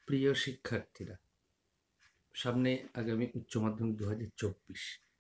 প্রিয় শিক্ষার্থীরা, সামনে আগামী উচ্চ মাধ্যমিক 2024।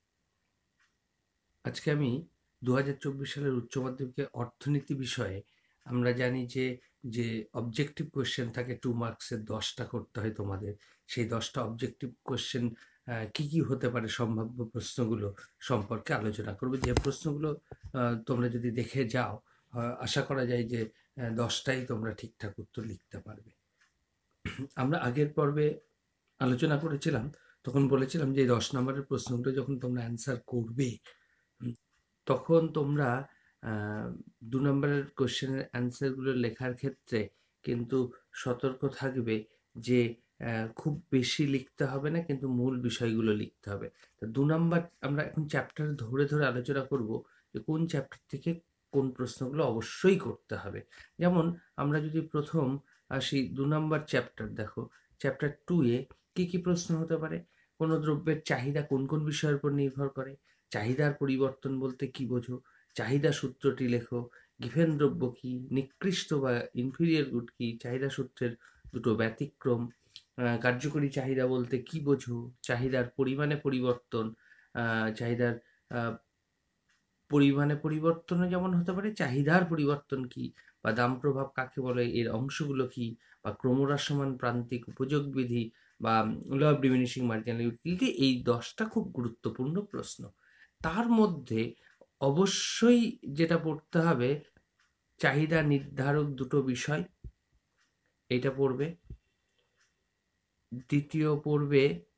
আজকে আমি 2024 সালের উচ্চ মাধ্যমিকের অর্থনীতি বিষয়ে আমরা জানি যে অবজেক্টিভ কোয়েশ্চেন থাকে 2 মার্কসের 10টা করতে হয় তোমাদের। সেই 10টা অবজেক্টিভ কোয়েশ্চেন কি কি হতে পারে সম্ভাব্য প্রশ্নগুলো সম্পর্কে আলোচনা করবো। যে প্রশ্নগুলো তোমরা যদি দেখে যাও, আশা করা যায় যে 10টাই তোমরা ঠিকঠাক উত্তর লিখতে পারবে। আমরা আগের পর্বে আলোচনা করেছিলাম, তখন বলেছিলাম যে 10 নম্বরের প্রশ্নগুলো যখন তোমরা অ্যান্সার করবে, তখন তোমরা 2 নম্বরের কোশ্চেনের অ্যান্সারগুলো লেখার ক্ষেত্রে কিন্তু সতর্ক থাকবে যে খুব বেশি লিখতে হবে না, কিন্তু মূল বিষয়গুলো লিখতে হবে। তো 2 নম্বর আমরা এখন চ্যাপ্টার ধরে ধরে আলোচনা করব যে কোন চ্যাপ্টার থেকে কোন প্রশ্নগুলো অবশ্যই করতে হবে। যেমন আমরা যদি প্রথম আসি 2 নম্বর চ্যাপ্টার, দেখো চ্যাপ্টার 2 এ কি প্রশ্ন হতে পারে। কোনো দ্রব্যের চাহিদা কোন কোন বিষয়ের উপর নির্ভর করে, চাহিদার পরিবর্তন বলতে কি বোঝো, চাহিদা সূত্রটি লেখো, গিভেন দ্রব্য কি, নিকৃষ্ট বা ইনফিরিয়র গুড কি, চাহিদা সূত্রের দুটো ব্যতিক্রম, কার্যকরী চাহিদা বলতে কি বোঝো, চাহিদার পরিমাণে পরিবর্তন, চাহিদার পরিমাণে পরিবর্তনও যেমন হতে পারে, চাহিদার পরিবর্তন কি, বা দাম প্রভাব কাকে বলে, এর অংশগুলো কি, বা ক্রমহ্রাসমান প্রান্তিক উপযোগ বিধি বা law of diminishing marginal utility. এই 10টা খুব গুরুত্বপূর্ণ প্রশ্ন। তার মধ্যে অবশ্যই যেটা পড়তে হবে, চাহিদা নির্ধারক দুটো বিষয়, এটা পড়বে। দ্বিতীয় পড়বে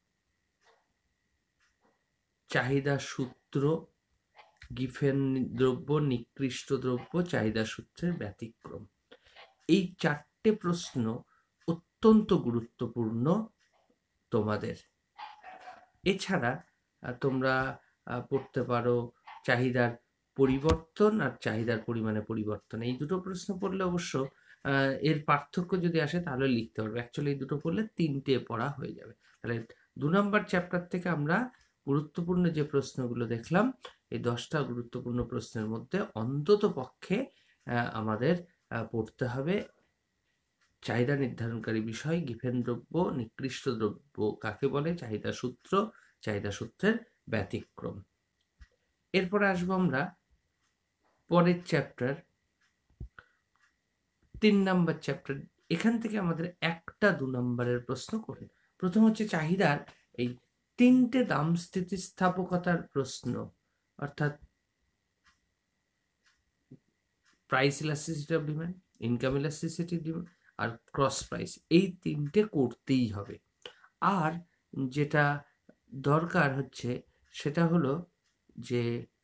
চাহিদা সূত্র, গিফেন দ্রব্য, নিকৃষ্ট দ্রব্য, চাহিদা সূত্রের ব্যতিক্রম। এই 4টে প্রশ্ন অত্যন্ত গুরুত্বপূর্ণ তোমাদের। এছাড়া তোমরা পড়তে পারো চাহিদার পরিবর্তন আর চাহিদার পরিমাণে পরিবর্তন। এই দুটো প্রশ্ন পড়লে অবশ্য এর পার্থক্য যদি আসে তাহলে লিখতে পারবে। অ্যাকচুয়ালি এই দুটো পড়লে 3টে পড়া হয়ে যাবে। তাহলে 2 নম্বর চ্যাপ্টার থেকে আমরা গুরুত্বপূর্ণ যে প্রশ্নগুলো দেখলাম, এই 10টা গুরুত্বপূর্ণ প্রশ্নের মধ্যে অন্তত পক্ষে আমাদের পড়তে হবে চাহিদা নির্ধারণকারী বিষয়, গিভেন দ্রব্য, নিকৃষ্ট দ্রব্য কাকে বলে, চাহিদা সূত্র, চাহিদা সূত্রের ব্যতিক্রম। এরপরে আসবো আমরা পরের চ্যাপ্টার 3 নম্বর চ্যাপ্টার। এখান থেকে আমাদের একটা 2 নম্বরের প্রশ্ন করে। প্রথম হচ্ছে চাহিদার এই 3টে দাম স্থিতিস্থাপকতার প্রশ্ন, অর্থাৎ price elasticity of demand, income elasticity demand আর ক্রস প্রাইস। এই 3টে করতেই হবে। আর যেটা দরকার হচ্ছে সেটা হলো যে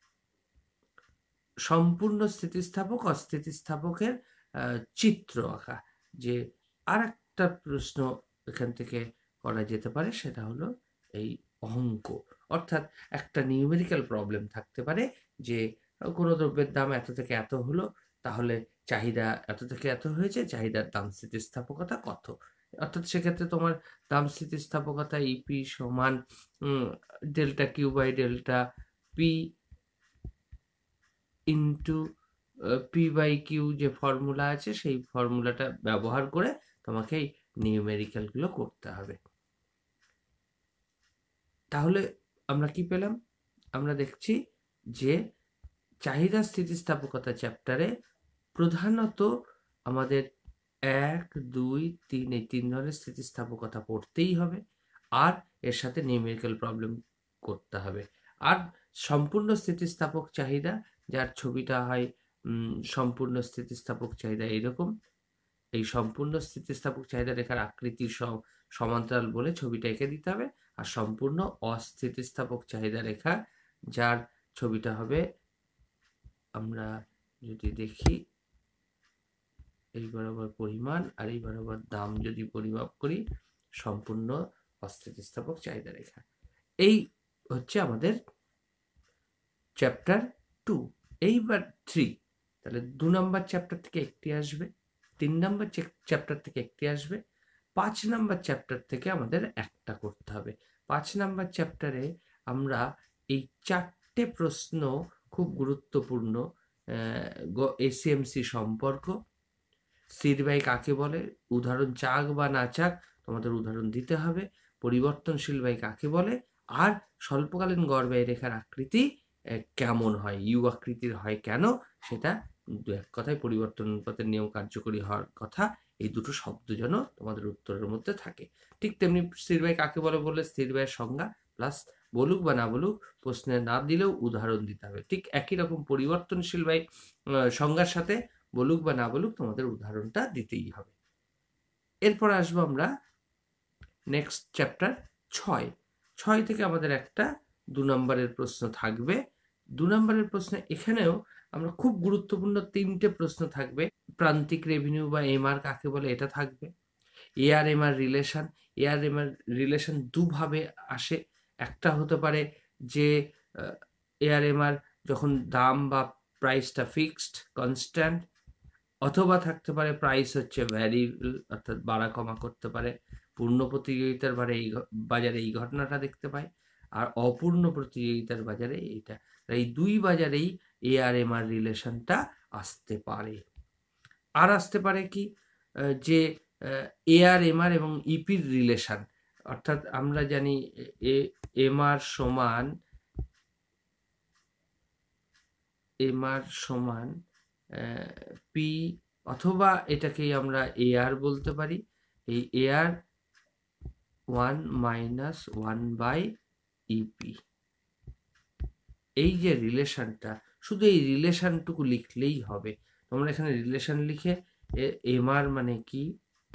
সম্পূর্ণ স্থিতিস্থাপক অস্থিতিস্থাপকের চিত্র আঁকা। যে আর একটা প্রশ্ন এখান থেকে করা যেতে পারে, সেটা হলো এই অঙ্ক, অর্থাৎ একটা নিউমেরিক্যাল প্রবলেম থাকতে পারে যে কোনো দ্রব্যের দাম এত থেকে এত হলো, তাহলে চাহিদা এত থেকে এত হয়েছে, চাহিদার দাম স্থিতিস্থাপকতা কত। অর্থাৎ সেক্ষেত্রে তোমার দাম স্থিতিস্থাপকতা ইপি সমান delta Q by delta P into P by Q যে ফর্মুলা আছে, সেই ফর্মুলাটা ব্যবহার করে তোমাকে এই নিউমেরিক্যালগুলো করতে হবে। তাহলে আমরা কি পেলাম? আমরা দেখছি যে চাহিদা স্থিতিস্থাপকতা চ্যাপ্টারে প্রধানত আমাদের 1, 2, 3 এই 3 ধরনের স্থিতিস্থাপকতা পড়তেই হবে, আর এর সাথে নিউমেরিক্যাল প্রবলেম করতে হবে। আর সম্পূর্ণ স্থিতিস্থাপক চাহিদা, যার ছবিটা হয় সম্পূর্ণ স্থিতিস্থাপক চাহিদা এরকম, এই সম্পূর্ণ স্থিতিস্থাপক চাহিদা রেখার আকৃতি সমান্তরাল বলে ছবিটা এঁকে দিতে হবে। আর সম্পূর্ণ অস্থিতিস্থাপক চাহিদা রেখা, যার ছবিটা হবে, আমরা যদি দেখি এই বরাবর পরিমাণ আর এই বরাবর দাম যদি পরিমাপ করি, সম্পূর্ণ অস্থিতিস্থাপক চাহিদা রেখা। এই হচ্ছে আমাদের চ্যাপ্টার 2। এইবার 3, তাহলে 2 নম্বর চ্যাপ্টার থেকে একটি আসবে, 3 নম্বর চ্যাপ্টার থেকে একটি আসবে, 5 নম্বর চ্যাপ্টার থেকে আমাদের একটা করতে হবে। 5 নম্বর চ্যাপ্টারে আমরা এই 4টে প্রশ্ন খুব গুরুত্বপূর্ণ, এসিএমসি সম্পর্ক, স্থির ব্যয় কাকে বলে, উদাহরণ চাক বা না চাক, তোমাদের উদাহরণ দিতে হবে। পরিবর্তনশীল ব্যয় কাকে বলে, আর স্বল্পকালীন গড় ব্যয় রেখার আকৃতি কেমন হয়, ইউ আকৃতির হয় কেন, সেটা দু এক কথায় পরিবর্তন অনুপাতের নিয়ম কার্যকরী হওয়ার কথা। এই দুটো শব্দ যেন তোমাদের উত্তরের মধ্যে থাকে। ঠিক তেমনি স্থির ব্যয় কাকে বলে বললে স্থির ব্যয়ের সংজ্ঞা প্লাস বলুক বা না বলুক, প্রশ্নে না দিলেও উদাহরণ দিতে হবে। ঠিক একই রকম পরিবর্তনশীল ব্যয় সংজ্ঞার সাথে বলুক বা না বলুক তোমাদের উদাহরণটা দিতেই হবে। এরপর আসবো আমরা নেক্সট চ্যাপ্টার 6 থেকে আমাদের একটা 2 নম্বরের প্রশ্ন থাকবে। 2 নম্বরের প্রশ্ন এখানেও আমরা খুব গুরুত্বপূর্ণ 3টে প্রশ্ন থাকবে। প্রান্তিক রেভিনিউ বা এমআর কাকে বলে এটা থাকবে। AR MR relation, AR MR relation দুভাবে আসে। একটা হতে পারে যে এআর এমআর যখন দাম বা প্রাইসটা ফিক্সড কনস্ট্যান্ট, অথবা থাকতে পারে প্রাইস হচ্ছে ভ্যারিয়েবল, অর্থাৎ বাড়া কমা করতে পারে। পূর্ণ প্রতিযোগিতার বাজারে এই ঘটনাটা দেখতে পাই, আর অপূর্ণ প্রতিযোগিতার বাজারে এইটা। এই দুই বাজারেই এআর এমআর রিলেশনটা আসতে পারে। আর আসতে পারে কি যে এআর এমআর এবং ইপির রিলেশন, অর্থাৎ আমরা জানি এমআর সমান পি, অথবা এটাকেই আমরা এআর বলতে পারি। এই এআর 1 মাইনাস 1 বাই ইপি, এই যে রিলেশনটা, শুধু এই রিলেশনটুকু লিখলেই হবে। তোমরা এখানে রিলেশন লিখে এমআর মানে কি,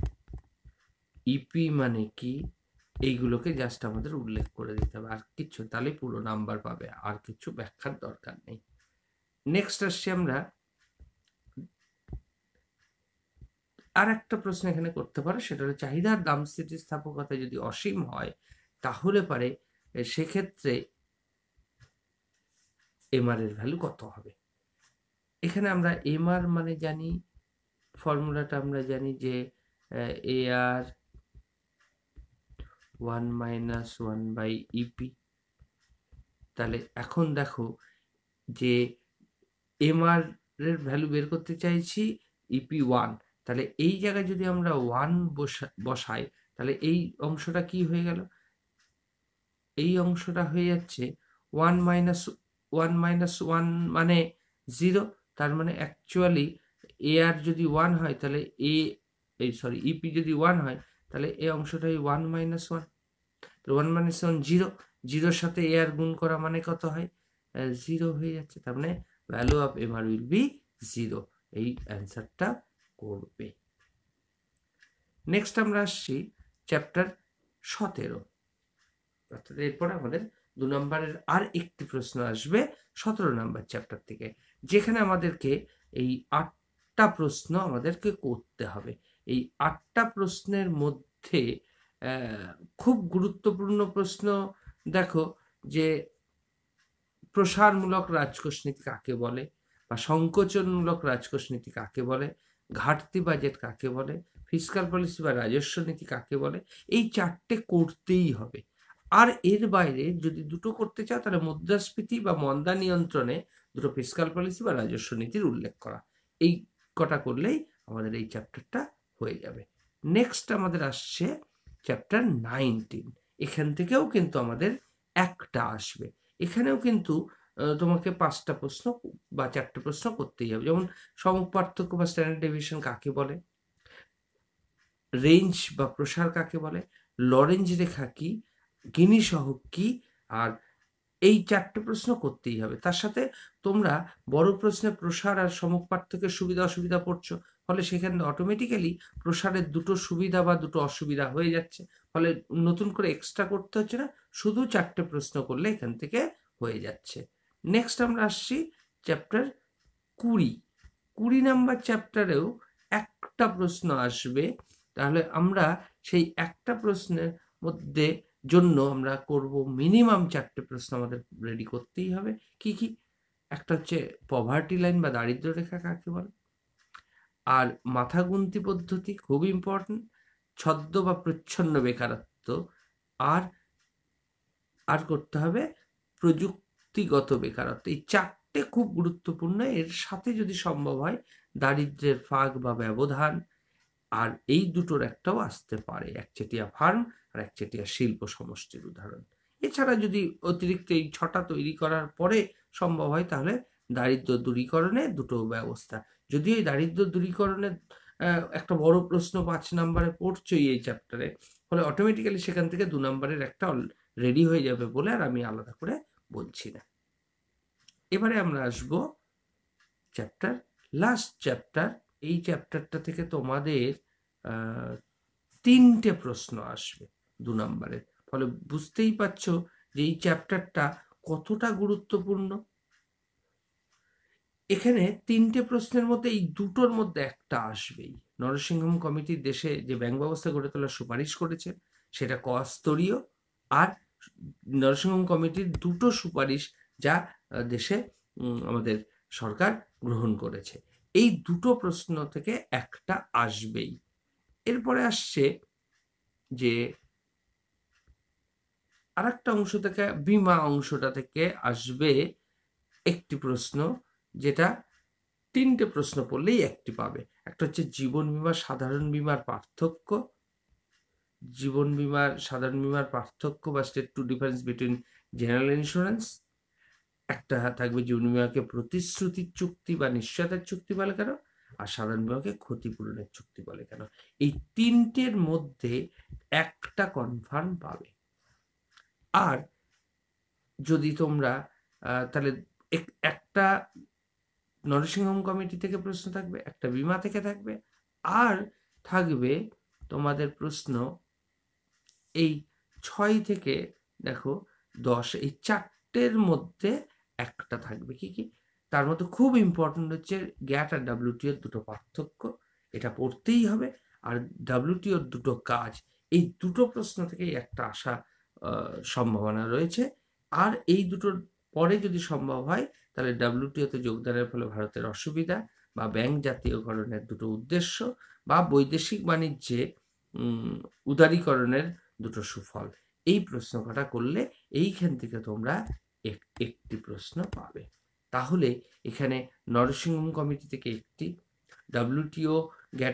ইপি মানে কি, এইগুলোকে জাস্ট আমাদের উল্লেখ করে দিতে হবে, আর কিছু, তাহলে পুরো নাম্বার পাবে, আর কিছু ব্যাখ্যার দরকার নেই। নেক্সট আসছি আমরা আর একটা প্রশ্ন এখানে করতে পারো, সেটা হলো চাহিদার দাম স্থিতিস্থাপকতা যদি অসীম হয় তাহলে পারে সেক্ষেত্রে এমআর এর ভ্যালু কত হবে। এখানে আমরা এমআর মানে জানি, ফর্মুলাটা আমরা জানি যে এআর 1 মাইনাস 1 বাই ইপি। তাহলে এখন দেখো যে এমআর এর ভ্যালু বের করতে চাইছি, ইপি 1, তাহলে এই জায়গায় যদি আমরা 1 বসাই তাহলে এই অংশটা কি হয়ে গেল, এই অংশটা হয়ে যাচ্ছে 1 মাইনাস 1 মানে 0। তার মানে অ্যাকচুয়ালি এআর যদি 1 হয় তাহলে ইপি যদি 1 হয় তাহলে এই অংশটাই 1 মাইনাস 1, 1 মাইনাস 1 0, 0-র সাথে এআর গুণ করা মানে কত হয়, 0 হয়ে যাচ্ছে। তার মানে value of MR will be 0, এই অ্যান্সারটা করবে। নেক্সট আমরা আসছি চ্যাপ্টার 17, অর্থাৎ এরপরে আমাদের 2 নম্বরের আর একটি প্রশ্ন আসবে 17 নম্বর চ্যাপ্টার থেকে, যেখানে আমাদেরকে এই 8টা প্রশ্ন আমাদেরকে করতে হবে। এই 8টা প্রশ্নের মধ্যে খুব গুরুত্বপূর্ণ প্রশ্ন দেখো যে প্রসারমূলক রাজকোষ নীতি কাকে বলে, বা সংকোচনমূলক রাজকোষ নীতি কাকে বলে, ঘাটতি বাজেট কাকে বলে, ফিসকাল পলিসি বা রাজস্ব নীতি কাকে বলে, এই 4টে করতেই হবে। আর এর বাইরে যদি দুটো করতে চাও তাহলে মুদ্রাস্ফীতি বা মন্দা নিয়ন্ত্রণে দুটো ফিসকাল পলিসি বা রাজস্ব নীতির উল্লেখ করা, এই কটা করলেই আমাদের এই চ্যাপ্টারটা হয়ে যাবে। নেক্সট আমাদের আসছে চ্যাপ্টার 19, এখান থেকেও কিন্তু আমাদের একটা আসবে। এখানেও কিন্তু তোমাকে 5টা প্রশ্ন বা 4টে প্রশ্ন করতেই হবে। যেমন সমক পার্থক্য বা স্ট্যান্ডার্ড ডেভিয়েশন কাকে বলে, রেঞ্জ বা প্রসার কাকে বলে, লরেঞ্জ রেখা কি, গিনি সহগ কি, আর এই 4টে প্রশ্ন করতেই হবে। তার সাথে তোমরা বড় প্রশ্নে প্রসার আর সমক পার্থক্যের সুবিধা অসুবিধা পড়ছো, ফলে সেখানে অটোমেটিক্যালি প্রসারের দুটো সুবিধা বা দুটো অসুবিধা হয়ে যাচ্ছে, ফলে নতুন করে এক্সট্রা করতে হচ্ছে না, শুধু 4টে প্রশ্ন করলে এখান থেকে হয়ে যাচ্ছে। নেক্সট আমরা আসছি চ্যাপ্টার 20 নাম্বার চ্যাপ্টারেও একটা প্রশ্ন আসবে। তাহলে আমরা সেই একটা প্রশ্নের মধ্যে জন্য আমরা করব মিনিমাম 4টে প্রশ্ন আমাদের রেডি করতেই হবে। কি কি? একটা হচ্ছে পভার্টি লাইন বা দারিদ্র্য রেখা কাকে বলে, আর মাথা গুনতি পদ্ধতি খুব ইম্পর্টেন্ট, ছদ্ম বা প্রচ্ছন্ন বেকারত্ব, আর করতে হবে প্রযুক্তিগত বেকারত্ব। এই 4টে খুব গুরুত্বপূর্ণ। এর সাথে যদি সম্ভব হয় দারিদ্র্যের ফাঁক বা ব্যবধান, আর এই দুটোর একটাও আসতে পারে, একচেটিয়া ফার্ম আর একচেটিয়া শিল্প সমষ্টির উদাহরণ। এছাড়া যদি অতিরিক্ত এই 6টা তৈরি করার পরে সম্ভব হয়, তাহলে দারিদ্র দূরীকরণে দুটো ব্যবস্থা। যদিও এই দারিদ্র দূরীকরণের একটা বড় প্রশ্ন 5 নম্বরে পড়ছই এই চ্যাপ্টারে, ফলে অটোমেটিক্যালি সেখান থেকে 2 নম্বরের একটা রেডি হয়ে যাবে বলে আর আমি আলাদা করে বলছি না। এবারে আমরা আসবো চ্যাপ্টার, লাস্ট চ্যাপ্টার। এই চ্যাপ্টারটা থেকে তোমাদের 3টে প্রশ্ন আসবে 2 নম্বরের। ফলে বুঝতেই পারছো যে এই চ্যাপ্টারটা কতটা গুরুত্বপূর্ণ। এখানে 3টে প্রশ্নের মধ্যে এই দুটোর মধ্যে একটা আসবেই। নরসিংহম কমিটি দেশে যে ব্যাংক ব্যবস্থা গড়ে তোলার সুপারিশ করেছে সেটা ক-স্তরীয়, আর নরসিংহম কমিটির দুটো সুপারিশ যা দেশে আমাদের সরকার গ্রহণ করেছে, এই দুটো প্রশ্ন থেকে একটা আসবেই। এরপরে আসছে যে আরেকটা অংশ থেকে, বীমা অংশটা থেকে আসবে একটি প্রশ্ন, যেটা 3টে প্রশ্ন পড়লেই একটি পাবে। একটা হচ্ছে জীবন বীমা সাধারণ বীমার পার্থক্য, জীবন বীমার সাধারণ বীমার পার্থক্য বা state to difference between general insurance. একটা থাকবে জীবন বীমাকে প্রতিশ্রুতির চুক্তি বা নিশ্চয়তার চুক্তি বলে কেন, আর সাধারণ বীমাকে ক্ষতিপূরণের চুক্তি বলে কেন। এই 3টের মধ্যে একটা কনফার্ম পাবে। আর যদি তোমরা তাহলে একটা নরসিংহম কমিটি থেকে প্রশ্ন থাকবে, একটা বীমা থেকে থাকবে, আর থাকবে তোমাদের প্রশ্ন এই 6 থেকে দেখো 10, এই 4টের মধ্যে একটা থাকবে। কি কি? তার মধ্যে খুব ইম্পর্টেন্ট হচ্ছে গ্যাট আর WTO এর দুটো পার্থক্য, এটা পড়তেই হবে। আর WTO এর দুটো কাজ, এই দুটো প্রশ্ন থেকেই একটা আসা সম্ভাবনা রয়েছে। আর এই দুটোর পরে যদি সম্ভব হয়, তাহলে WTO তে যোগদানের ফলে ভারতের অসুবিধা বা ব্যাংক জাতীয়করণের দুটো উদ্দেশ্য বা বৈদেশিক বাণিজ্যে উদারীকরণের দুটো সুফল। এই প্রশ্ন কটা করলে এইখান থেকে তোমরা একটি প্রশ্ন পাবে। তাহলে এখানে নরসিংহম কমিটি থেকে একটি, WTO গ্যাট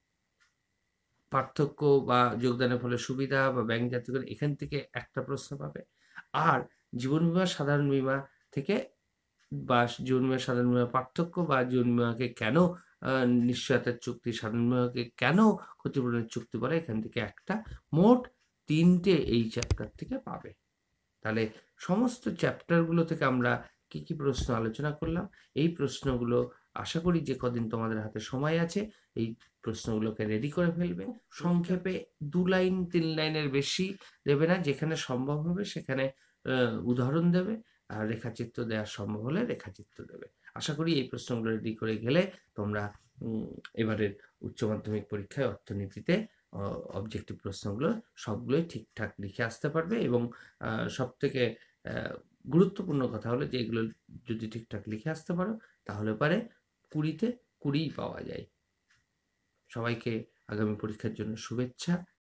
পার্থক্য বা যোগদানের ফলে সুবিধা বা ব্যাংক জাতীয়করণ, এখান থেকে একটা প্রশ্ন পাবে। আর জীবন বীমা সাধারণ বীমা থেকে বা জীবন বীমা সাধারণ বীমা পার্থক্য বা জীবন বীমাকে কেন নিশ্চয়তার চুক্তি, সাধারণ বীমাকে কেন ক্ষতিপূরণের চুক্তি বলে, এখান থেকে একটা, মোট 3টে এই চ্যাপ্টার থেকে পাবে। তাহলে সমস্ত চ্যাপ্টারগুলো থেকে আমরা কি কি প্রশ্ন আলোচনা করলাম, এই প্রশ্নগুলো আশা করি যে কদিন তোমাদের হাতে সময় আছে এই প্রশ্নগুলোকে রেডি করে ফেলবে। সংক্ষেপে 2 লাইন 3 লাইনের বেশি দেবে না, যেখানে সম্ভব হবে সেখানে উদাহরণ দেবে, আর রেখাচিত্র দেওয়া সম্ভব হলে রেখাচিত্র দেবে। আশা করি এই প্রশ্নগুলো রেডি করে গেলে তোমরা এবারের উচ্চ মাধ্যমিক পরীক্ষায় অর্থনীতিতে অবজেক্টিভ প্রশ্নগুলো সবগুলোই ঠিকঠাক লিখে আসতে পারবে। এবং সব থেকে গুরুত্বপূর্ণ কথা হলো যে এগুলো যদি ঠিকঠাক লিখে আসতে পারো, তাহলে পারে 20তে 20 পাওয়া যায়। সবাইকে আগামী পরীক্ষার জন্য শুভেচ্ছা।